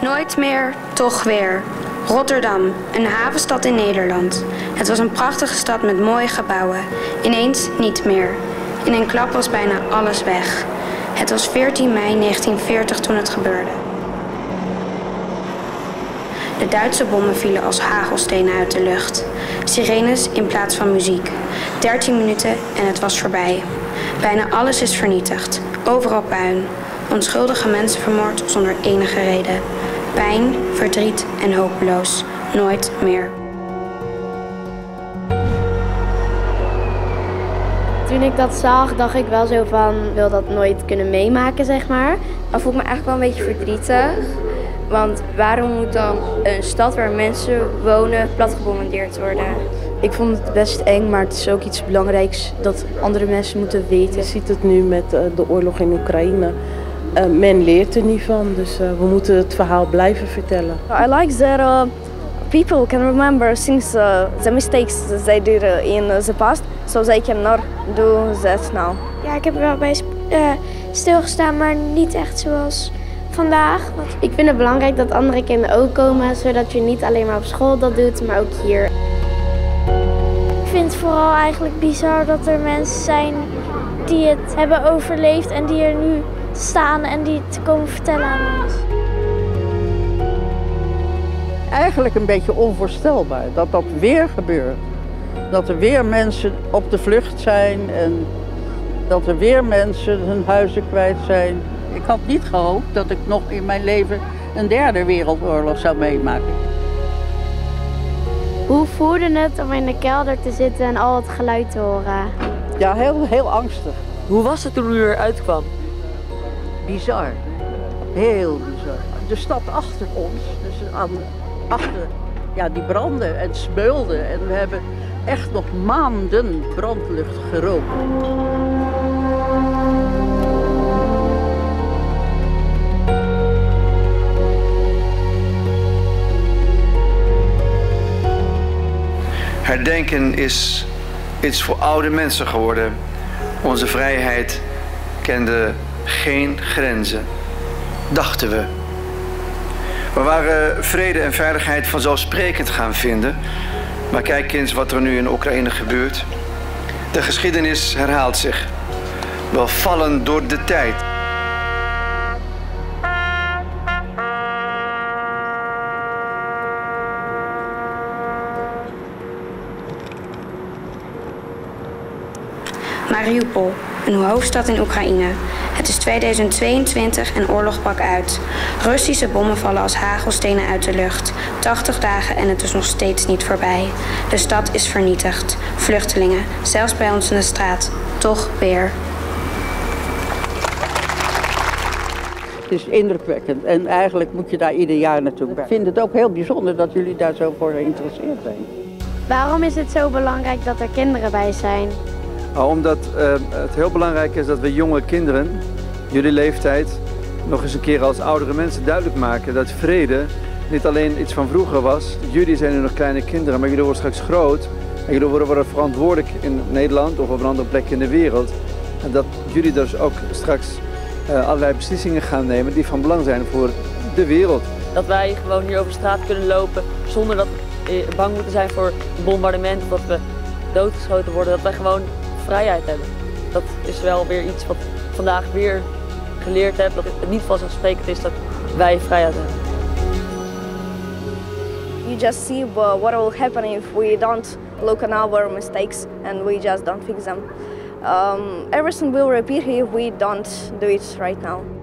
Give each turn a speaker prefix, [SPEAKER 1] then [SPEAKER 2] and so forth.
[SPEAKER 1] Nooit meer, toch weer. Rotterdam, een havenstad in Nederland. Het was een prachtige stad met mooie gebouwen. Ineens niet meer. In een klap was bijna alles weg. Het was 14 mei 1940 toen het gebeurde. De Duitse bommen vielen als hagelstenen uit de lucht. Sirenes in plaats van muziek. 13 minuten en het was voorbij. Bijna alles is vernietigd. Overal puin. Onschuldige mensen vermoord zonder enige reden. Pijn, verdriet en hopeloos. Nooit meer.
[SPEAKER 2] Toen ik dat zag, dacht ik wel zo van, wil dat nooit kunnen meemaken, zeg maar.
[SPEAKER 3] Dat voelt me eigenlijk wel een beetje verdrietig. Want waarom moet dan een stad waar mensen wonen platgebombardeerd worden?
[SPEAKER 4] Ik vond het best eng, maar het is ook iets belangrijks dat andere mensen moeten weten. Je ziet het nu met de oorlog in Oekraïne. Men leert er niet van, dus we moeten het verhaal blijven vertellen.
[SPEAKER 5] I like that people can remember things, the mistakes they did in the past, so they cannot do that now.
[SPEAKER 6] Ja, ik heb er wel bij stilgestaan, maar niet echt zoals vandaag.
[SPEAKER 2] Ik vind het belangrijk dat andere kinderen ook komen, zodat je niet alleen maar op school dat doet, maar ook hier.
[SPEAKER 6] Ik vind het vooral eigenlijk bizar dat er mensen zijn die het hebben overleefd en die er nu staan en die het komen vertellen aan ons.
[SPEAKER 7] Eigenlijk een beetje onvoorstelbaar dat dat weer gebeurt. Dat er weer mensen op de vlucht zijn en dat er weer mensen hun huizen kwijt zijn. Ik had niet gehoopt dat ik nog in mijn leven een derde wereldoorlog zou meemaken.
[SPEAKER 2] Hoe voelde het om in de kelder te zitten en al het geluid te horen?
[SPEAKER 7] Ja, heel angstig.
[SPEAKER 8] Hoe was het toen u eruit kwam?
[SPEAKER 7] Bizar. Heel bizar. De stad achter ons, dus achter, ja, die brandde en smeulde. En we hebben echt nog maanden brandlucht geroken.
[SPEAKER 9] Herdenken is iets voor oude mensen geworden. Onze vrijheid kende geen grenzen, dachten we. We waren vrede en veiligheid vanzelfsprekend gaan vinden. Maar kijk eens wat er nu in Oekraïne gebeurt. De geschiedenis herhaalt zich. We vallen door de tijd.
[SPEAKER 1] Mariupol, een hoofdstad in Oekraïne. Het is 2022 en oorlog brak uit. Russische bommen vallen als hagelstenen uit de lucht. 80 dagen en het is nog steeds niet voorbij. De stad is vernietigd. Vluchtelingen, zelfs bij ons in de straat. Toch weer.
[SPEAKER 7] Het is indrukwekkend en eigenlijk moet je daar ieder jaar naartoe. Ik vind het ook heel bijzonder dat jullie daar zo voor geïnteresseerd zijn.
[SPEAKER 2] Waarom is het zo belangrijk dat er kinderen bij zijn?
[SPEAKER 10] Omdat het heel belangrijk is dat we jonge kinderen, jullie leeftijd, nog eens een keer als oudere mensen duidelijk maken dat vrede niet alleen iets van vroeger was. Jullie zijn nu nog kleine kinderen, maar jullie worden straks groot. En jullie worden verantwoordelijk in Nederland of op een andere plek in de wereld. En dat jullie dus ook straks allerlei beslissingen gaan nemen die van belang zijn voor de wereld.
[SPEAKER 8] Dat wij gewoon hier over straat kunnen lopen zonder dat we bang moeten zijn voor een bombardement of dat we doodgeschoten worden. Dat wij gewoon vrijheid hebben. Dat is wel weer iets wat ik vandaag weer geleerd heb. Dat het niet vanzelfsprekend is dat wij vrijheid hebben.
[SPEAKER 5] You just see what will happen if we don't look on our mistakes and we just don't fix them. Everything will repeat if we don't do it right now.